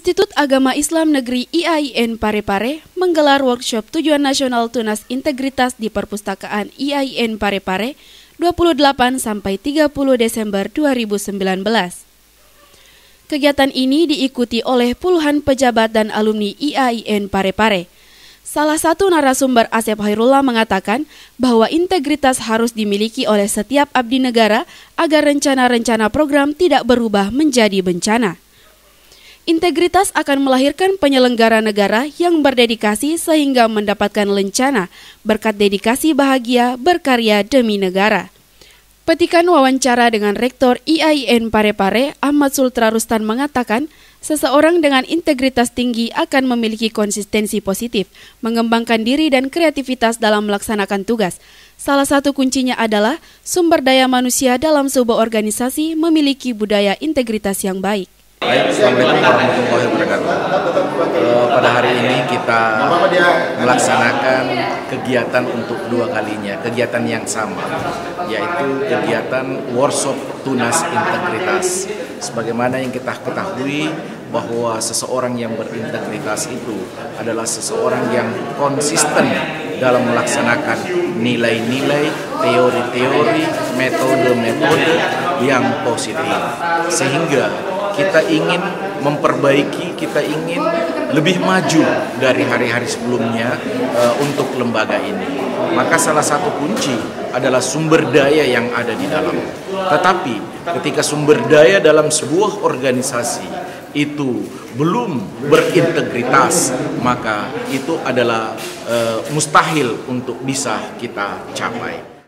Institut Agama Islam Negeri IAIN Parepare menggelar workshop Tujuan Nasional Tunas Integritas di Perpustakaan IAIN Parepare 28 sampai 30 Desember 2019. Kegiatan ini diikuti oleh puluhan pejabat dan alumni IAIN Parepare. Salah satu narasumber Asep Hairullah mengatakan bahwa integritas harus dimiliki oleh setiap abdi negara agar rencana-rencana program tidak berubah menjadi bencana. Integritas akan melahirkan penyelenggara negara yang berdedikasi sehingga mendapatkan lencana berkat dedikasi bahagia berkarya demi negara. Petikan wawancara dengan Rektor IAIN Parepare, Ahmad Sultra Rustan mengatakan, seseorang dengan integritas tinggi akan memiliki konsistensi positif, mengembangkan diri dan kreativitas dalam melaksanakan tugas. Salah satu kuncinya adalah sumber daya manusia dalam sebuah organisasi memiliki budaya integritas yang baik. Baik, Assalamualaikum warahmatullahi wabarakatuh. Pada hari ini kita melaksanakan kegiatan untuk kedua kalinya, kegiatan yang sama, yaitu kegiatan workshop tunas integritas. Sebagaimana yang kita ketahui bahwa seseorang yang berintegritas itu adalah seseorang yang konsisten dalam melaksanakan nilai-nilai, teori-teori, metode-metode yang positif. Sehingga kita ingin memperbaiki, kita ingin lebih maju dari hari-hari sebelumnya untuk lembaga ini. Maka salah satu kunci adalah sumber daya yang ada di dalam. Tetapi ketika sumber daya dalam sebuah organisasi itu belum berintegritas, maka itu adalah mustahil untuk bisa kita capai.